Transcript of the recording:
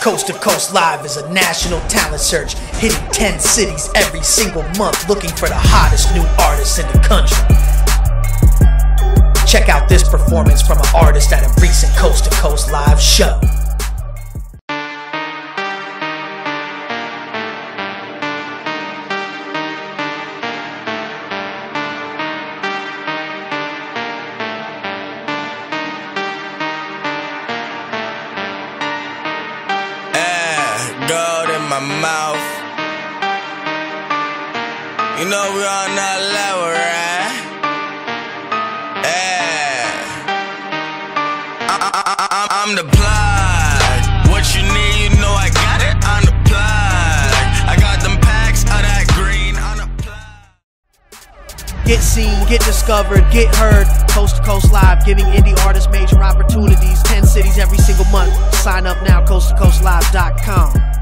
Coast to Coast Live is a national talent search, hitting 10 cities every single month, looking for the hottest new artists in the country. Check out this performance from an artist at a recent Coast to Coast Live show. Gold in my mouth. You know we on that level, right? Yeah. I'm the plug. What you need, you know I got it on the plug. I got them packs of that green on the plug. Get seen, get discovered, get heard. Coast to Coast Live, giving indie artists major opportunities. 10 cities every single month. Sign up now, coasttocoastlive.com.